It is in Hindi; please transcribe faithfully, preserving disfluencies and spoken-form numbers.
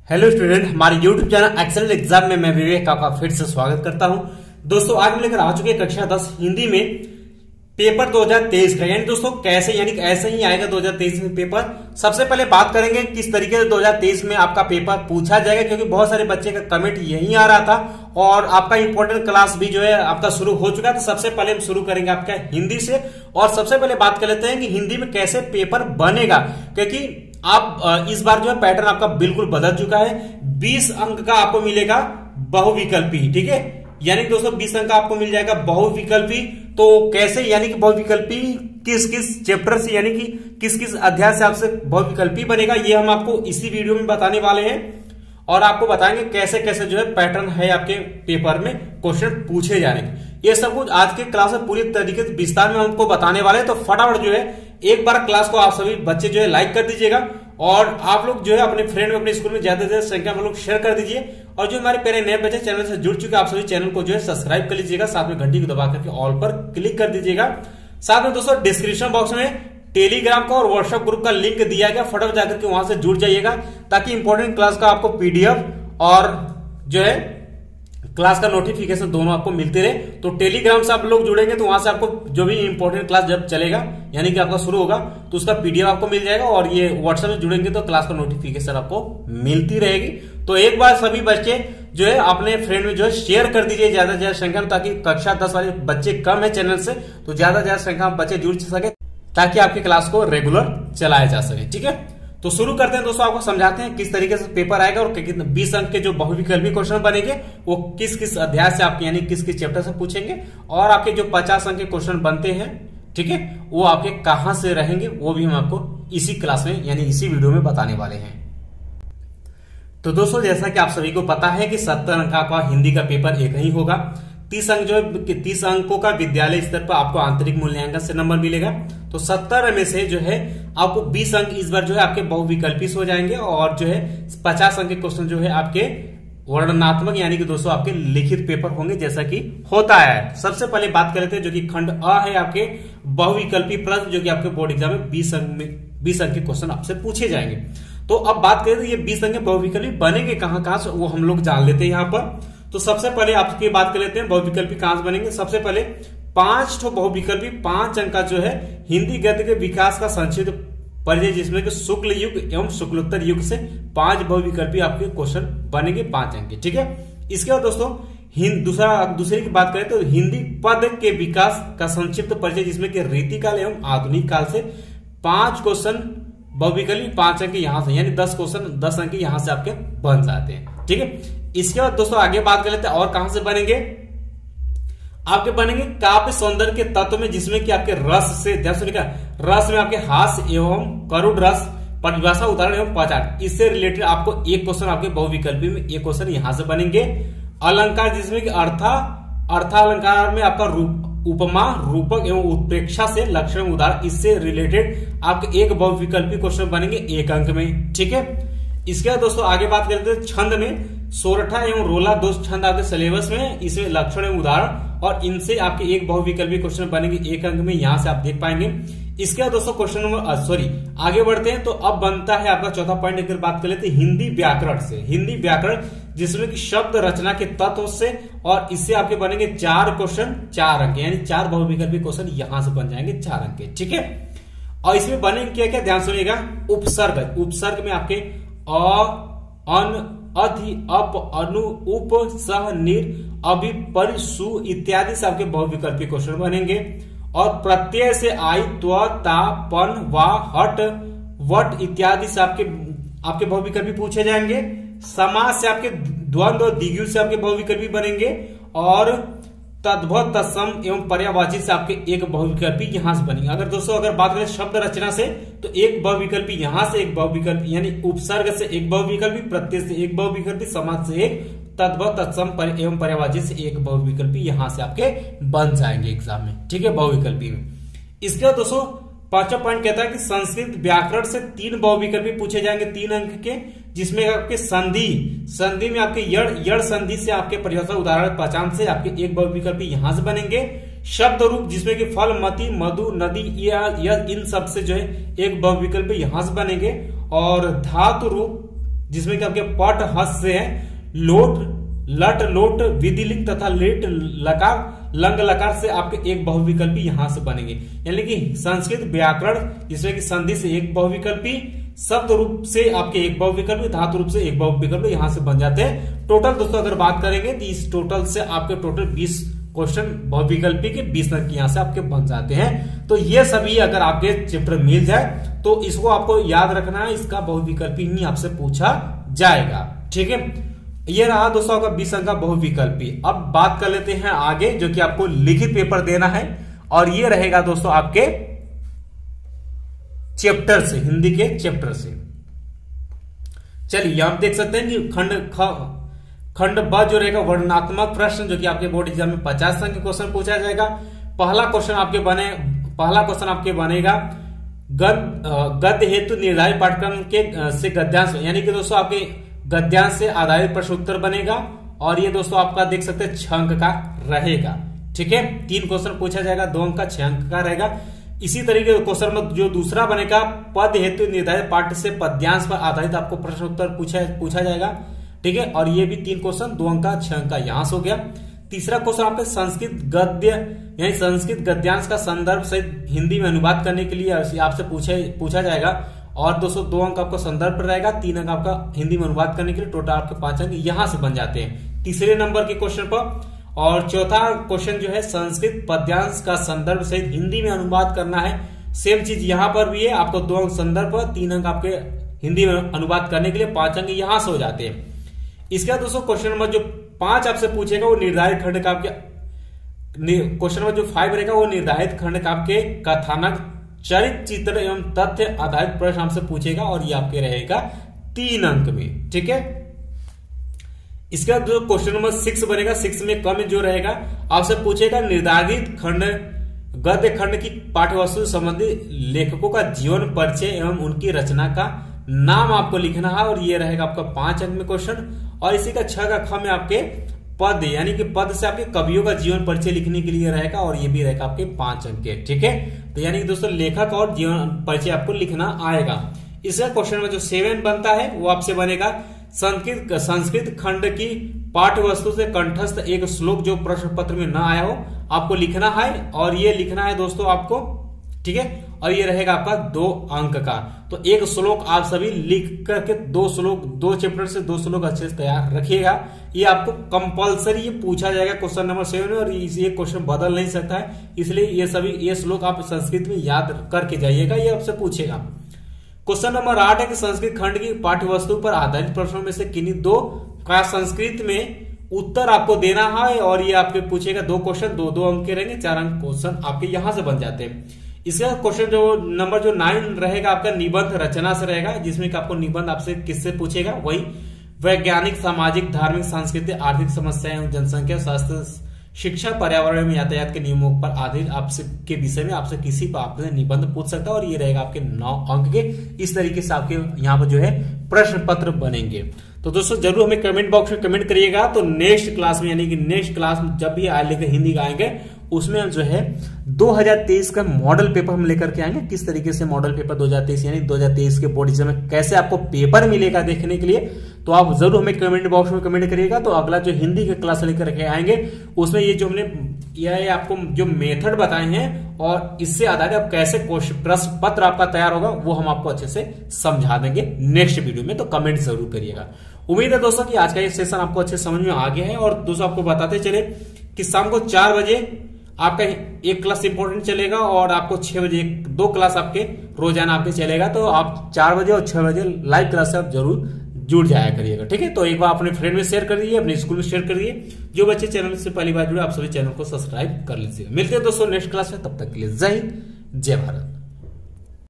हेलो स्टूडेंट, हमारे यूट्यूब चैनल एक्सेलेंट एग्जाम में मैं विवेक आपका फिर से स्वागत करता हूं। दोस्तों आज हम लेकर आ चुके हैं कक्षा दस हिंदी में पेपर दो हज़ार तेईस का। यानी दोस्तों कैसे यानी कि ऐसे ही आएगा दो हज़ार तेईस में पेपर। सबसे पहले बात करेंगे किस तरीके से दो हज़ार तेईस में आपका पेपर पूछा जाएगा, क्योंकि बहुत सारे बच्चे का कमेंट यही आ रहा था और आपका इंपॉर्टेंट क्लास भी जो है आपका शुरू हो चुका है। तो सबसे पहले हम शुरू करेंगे आपका हिंदी से और सबसे पहले बात कर लेते हैं कि हिंदी में कैसे पेपर बनेगा, क्योंकि आप इस बार जो है पैटर्न आपका बिल्कुल बदल चुका है। बीस अंक का आपको मिलेगा बहुविकल्पी, ठीक है। यानी दोस्तों बीस अंक का आपको मिल जाएगा बहुविकल्पी। तो कैसे यानी कि बहुविकल्पी किस किस चैप्टर से यानी कि किस किस अध्याय से आपसे बहुविकल्पी बनेगा, ये हम आपको इसी वीडियो में बताने वाले हैं और आपको बताएंगे कैसे कैसे जो है पैटर्न है आपके पेपर में क्वेश्चन पूछे जाने के। ये सब कुछ आज के क्लास में पूरी तरीके से विस्तार में हमको बताने वाले हैं। तो फटाफट जो है एक बार क्लास को आप सभी बच्चे जो है लाइक कर दीजिएगा और आप लोग जो है अपने फ्रेंड में अपने स्कूल में ज्यादा से ज्यादा संख्या में लोग शेयर कर दीजिए। और जो हमारे पहले नए बच्चे चैनल से जुड़ चुके आप सभी चैनल को जो है सब्सक्राइब कर लीजिएगा, साथ में घंटी को दबा करके ऑल पर क्लिक कर दीजिएगा। साथ में दोस्तों डिस्क्रिप्शन बॉक्स में टेलीग्राम का और व्हाट्सएप ग्रुप का लिंक दिया गया, फटाफट जाकर के वहां से जुड़ जाइएगा ताकि इंपॉर्टेंट क्लास का आपको पीडीएफ और जो है क्लास का नोटिफिकेशन दोनों आपको मिलते रहे। तो टेलीग्राम से आप लोग जुड़ेंगे तो वहां से आपको जो भी इंपॉर्टेंट क्लास जब चलेगा यानी कि आपका शुरू होगा तो उसका पीडीएफ आपको मिल जाएगा और ये व्हाट्सएप से जुड़ेंगे तो क्लास का नोटिफिकेशन आपको मिलती रहेगी। तो एक बार सभी बच्चे जो है अपने फ्रेंड में जो है शेयर कर दीजिए ज्यादा से ज्यादा संख्या में, ताकि कक्षा दस वाले बच्चे कम है चैनल से, तो ज्यादा से ज्यादा संख्या में बच्चे जुड़ सके ताकि आपकी क्लास को रेगुलर चलाया जा सके, ठीक है। तो शुरू करते हैं दोस्तों, आपको समझाते हैं किस तरीके से पेपर आएगा और कितने बीस अंक के जो बहुविकल्पी क्वेश्चन बनेंगे वो किस किस अध्याय से आपके यानी किस किस चैप्टर से पूछेंगे और आपके जो पचास अंक के क्वेश्चन बनते हैं, ठीक है, वो आपके कहां से रहेंगे वो भी हम आपको इसी क्लास में यानी इसी वीडियो में बताने वाले हैं। तो दोस्तों जैसा कि आप सभी को पता है कि सत्तर अंक का हिंदी का पेपर एक ही होगा। तीस अंक जो है तीस अंकों का विद्यालय स्तर पर आपको आंतरिक मूल्यांकन से नंबर मिलेगा। तो सत्तर में से जो है आपको बीस अंक इस बार जो है आपके बहुविकल्पी हो जाएंगे और जो है पचास अंक के क्वेश्चन जो है आपके वर्णनात्मक यानी कि दोस्तों आपके लिखित पेपर होंगे, जैसा कि होता है। सबसे पहले बात कर लेते हैं जो कि खंड अ है आपके बहुविकल्पी प्रश्न, जो कि आपके बोर्ड एग्जाम में बीस अंक में बीस अंक के क्वेश्चन आपसे पूछे जाएंगे। तो अब बात करें तो ये बीस अंक के बहुविकल्पी बनेंगे कहां कहां से वो हम लोग जान लेते हैं यहाँ पर। तो सबसे पहले आपकी बात कर लेते हैं बहुविकल्पी कहां से बनेंगे। सबसे पहले पांच ठो बहुविकल्पी पांच अंक का जो है हिंदी गद्य के विकास का संक्षिप्त परिचय, जिसमें कि शुक्ल युग एवं शुक्लोत्तर युग से पांच बहुविकल्पी आपके क्वेश्चन बनेंगे पांच अंक के, ठीक है। इसके बाद दोस्तों हिंद दूसरा दूसरे की बात करें तो हिंदी पद के विकास का संक्षिप्त परिचय, जिसमें कि रीतिकाल एवं आधुनिक काल से पांच क्वेश्चन बहुविकल्पी पांच अंक यहां से यानी दस क्वेश्चन दस अंक यहां से आपके बन जाते हैं, ठीक है। इसके बाद दोस्तों आगे बात कर लेते हैं और कहां से बनेंगे। आपके बनेंगे काव्य सौंदर्य के तत्व में, जिसमें कि आपके रस से ध्यान सुनिएगा, रस में आपके हास्य एवं करुण रस, परिभाषा उदाहरण एवं पहचान, इससे रिलेटेड आपको एक क्वेश्चन आपके बहुविकल्पी में एक क्वेश्चन यहां से बनेंगे। अलंकार, जिसमें कि अर्था अर्थालंकार में आपका रूप उपमा रूपक एवं उत्प्रेक्षा से लक्षण उदाहरण, इससे रिलेटेड आपके एक बहुविकल्पी क्वेश्चन बनेंगे एक अंक में, ठीक है। इसके बाद दोस्तों आगे बात करते हैं छंद में सोरठा एवं रोला दो छंद आपके सिलेबस में, इसमें लक्षण एवं उदाहरण और इनसे आपके एक बहुविकल्पी क्वेश्चन बनेंगे एक अंक में, यहां से आप देख पाएंगे। इसके बाद दोस्तों क्वेश्चन नंबर सॉरी आगे बढ़ते हैं। तो अब बनता है आपका चौथा पॉइंट, अगर बात कर लेते हैं हिंदी व्याकरण से। हिंदी व्याकरण जिसमें कि शब्द रचना के तत्व से, और इससे आपके बनेंगे चार क्वेश्चन चार अंक, यानी चार बहुविकल्पी क्वेश्चन यहां से बन जाएंगे चार अंक के, ठीक है। और इसमें बनेंगे क्या क्या ध्यान सुनिएगा। उपसर्ग, उपसर्ग में आपके अ अन अधि अप अनु उप सह निर अभि परि सु इत्यादि से आपके बहुविकल्पी क्वेश्चन बनेंगे। और प्रत्यय से आई त्व ता पन वा हट वट इत्यादि से आपके आपके बहुविकल्पी पूछे जाएंगे। समास से आपके द्वंद्व और द्विगु से आपके बहुविकल्पी बनेंगे और तद्भव तत्सम एवं पर्यायवाची से आपके एक बहुविकल्पी यहां से बनेंगे। अगर दोस्तों अगर बात करें शब्द रचना से तो एक बहुविकल्पी यहां से एक बहुविकल्पी यानी उपसर्ग से एक बहुविकल्पी, प्रत्यय से एक बहुविकल्पी, समास से एक, तद्भव तत्सम पर एवं पर्यायवाची से एक बहुविकल्पी यहां से आपके बन जाएंगे एग्जाम में, ठीक है, बहुविकल्पी में। इसके बाद दोस्तों पांचवा पॉइंट कहता है कि संस्कृत व्याकरण से तीन बहुविकल्पी पूछे जाएंगे तीन अंक के, जिसमें आपके संधि संधि में आपके यड़ यड़ संधि से आपके परिभाषा उदाहरण पहचान से आपके एक बहुविकल्पी यहां से बनेंगे। शब्द रूप जिसमें कि फल मति मधु नदी यह इन सब से जो है एक बहुविकल्पी यहां से बनेंगे। और धातु रूप जिसमें कि आपके पट हस से है, लोट लट लोट विधिलिंग तथा लेट लकार लंग लकार से आपके एक बहुविकल्पी यहां से बनेंगे। यानी कि संस्कृत व्याकरण जिसमें कि संधि से एक बहुविकल्पी, शब्द रूप से आपके एक बहुविकल्पी, धातु रूप से एक बहुविकल्पी यहां से बन जाते हैं। टोटल दोस्तों अगर बात करेंगे तो इस टोटल से आपके टोटल बीस क्वेश्चन बहुविकल्पी के बीस नंबर के यहां से आपके बन जाते हैं। तो ये सभी अगर आपके चैप्टर मिल जाए तो इसको आपको याद रखना है, इसका बहुविकल्पी ही आपसे पूछा जाएगा। ठीक है, ये रहा दोस्तों आपका बीस अंक का बहुविकल्पी। अब बात कर लेते हैं आगे, जो कि आपको लिखित पेपर देना है और ये रहेगा दोस्तों आपके चैप्टर से, हिंदी के चैप्टर से। चलिए आप देख सकते हैं कि खंड ख खंड ब जो रहेगा वर्णनात्मक प्रश्न, जो कि आपके बोर्ड एग्जाम में पचास अंक के क्वेश्चन पूछा जाएगा। पहला क्वेश्चन आपके बने पहला क्वेश्चन आपके बनेगा गद गद्य हेतु निर्धारित पाठ्यक्रम के से गद्यांश, यानी कि दोस्तों आपके गद्यांश से आधारित प्रश्न उत्तर बनेगा और ये दोस्तों आपका देख सकते हैं छह अंक का रहेगा। ठीक है, तीन क्वेश्चन पूछा जाएगा, दो अंक का छह अंक का रहेगा। इसी तरीके क्वेश्चन में जो दूसरा बनेगा पद हेतु निर्धारित पाठ्य से पद्यांश पर आधारित आपको प्रश्न उत्तर पूछा पूछा जाएगा। ठीक है, और ये भी तीन क्वेश्चन, दो अंक का छह अंक का यहां से हो गया। तीसरा क्वेश्चन आपके संस्कृत गद्य यानी संस्कृत गद्यांश का संदर्भ सहित हिंदी में अनुवाद करने के लिए आपसे पूछे पूछा जाएगा और दोस्तों दो अंक आपका संदर्भ पर रहेगा, तीन अंक आपका हिंदी में अनुवाद करने के लिए, टोटल आपके पांच अंक यहां से बन जाते हैं तीसरे नंबर के क्वेश्चन पर। और चौथा क्वेश्चन जो है संस्कृत पद्यांश का संदर्भ सहित हिंदी में अनुवाद करना है, सेम चीज यहां पर भी है, आपको दो अंक संदर्भ, तीन अंक आपके हिंदी में अनुवाद करने के लिए, पांच अंक यहां से हो जाते हैं। इसके बाद दोस्तों क्वेश्चन नंबर जो पांच आपसे पूछेगा वो निर्धारित खंड का आपके क्वेश्चन नंबर जो फाइव रहेगा वो निर्धारित खंड का आपके कथानक चरित्र चित्र एवं तथ्य आधारित प्रश्न आपसे पूछेगा और ये आपके रहेगा तीन अंक में। ठीक है, इसके बाद जो क्वेश्चन नंबर सिक्स बनेगा, सिक्स में कम जो रहेगा आपसे पूछेगा निर्धारित खंड गद्य खंड की पाठ्यवस्तु संबंधी लेखकों का जीवन परिचय एवं उनकी रचना का नाम आपको लिखना है और ये रहेगा आपका पांच अंक में क्वेश्चन। और इसी का छह का ख में आपके पद यानी कि पद से आपके कवियों का जीवन परिचय लिखने के लिए रहेगा और ये भी रहेगा आपके पांच अंक के। ठीक है, तो यानी कि दोस्तों लेखक और जीवन परिचय आपको लिखना आएगा। इसका क्वेश्चन में जो सेवन बनता है वो आपसे बनेगा संस्कृत संस्कृत खंड की पाठ्य वस्तु से कंठस्थ एक श्लोक जो प्रश्न पत्र में न आया हो आपको लिखना है और ये लिखना है दोस्तों आपको। ठीक है, और ये रहेगा आपका दो अंक का। तो एक श्लोक आप सभी लिख करके दो श्लोक दो चैप्टर से दो श्लोक अच्छे से तैयार रखिएगा। ये आपको कंपलसरी ये पूछा जाएगा क्वेश्चन नंबर सेवन में और ये क्वेश्चन बदल नहीं सकता है, इसलिए ये सभी ये श्लोक आप संस्कृत में याद करके जाइएगा, ये आपसे पूछेगा। क्वेश्चन नंबर आठ है कि संस्कृत खंड की पाठ्य वस्तु पर आधारित प्रश्नों में से किन्हीं दो का संस्कृत में उत्तर आपको देना है और ये आपके पूछेगा दो क्वेश्चन, दो दो अंक के रहेंगे, चार अंक क्वेश्चन आपके यहां से बन जाते हैं। इसका क्वेश्चन जो नंबर जो नाइन रहेगा आपका निबंध रचना से रहेगा, जिसमें कि आपको निबंध आपसे किससे पूछेगा, वही वैज्ञानिक सामाजिक धार्मिक सांस्कृतिक आर्थिक समस्याएं एवं जनसंख्या स्वास्थ्य शिक्षा पर्यावरण में यातायात के नियमों पर आधारित आपसे के विषय में आपसे किसी पर आपसे निबंध पूछ सकता है और ये रहेगा आपके नौ अंक के। इस तरीके से आपके यहाँ पर जो है प्रश्न पत्र बनेंगे। तो दोस्तों जरूर हमें कमेंट बॉक्स में कमेंट करिएगा। तो नेक्स्ट क्लास में यानी कि नेक्स्ट क्लास में जब भी आए लेकर हिंदी का आएंगे उसमें हम जो है दो हज़ार तेईस का मॉडल पेपर हम लेकर के आएंगे, किस तरीके से मॉडल पेपर दो हज़ार तेईस यानी दो हज़ार तेईस के बोर्ड एग्जाम में कैसे आपको पेपर मिलेगा देखने के लिए। तो आप जरूर हमें कमेंट बॉक्स में कमेंट करिएगा। तो अगला जो हिंदी का क्लास लेकर के आएंगे उसमें ये जो हमने ये आपको जो मेथड बताए हैं और इससे आधारित आप कैसे प्रश्न पत्र आपका तैयार होगा वो हम आपको अच्छे से समझा देंगे नेक्स्ट वीडियो में। तो कमेंट जरूर करिएगा। उम्मीद है दोस्तों कि आज का ये सेशन आपको अच्छे समझ में आ गया है। और दोस्तों आपको बताते चले कि शाम को चार बजे आपका एक क्लास इंपॉर्टेंट चलेगा और आपको छह बजे दो क्लास आपके रोजाना आपके चलेगा। तो आप चार बजे और छह बजे लाइव क्लास से आप जरूर जुड़ जाया करिएगा। ठीक है, तो एक बार अपने फ्रेंड में शेयर कर दीजिए, अपने स्कूल में शेयर कर दीजिए। जो बच्चे चैनल से पहली बार जुड़े आप सभी चैनल को सब्सक्राइब कर लीजिए। मिलते हैं दोस्तों नेक्स्ट क्लास में, तब तक के लिए जय हिंद जय भारत।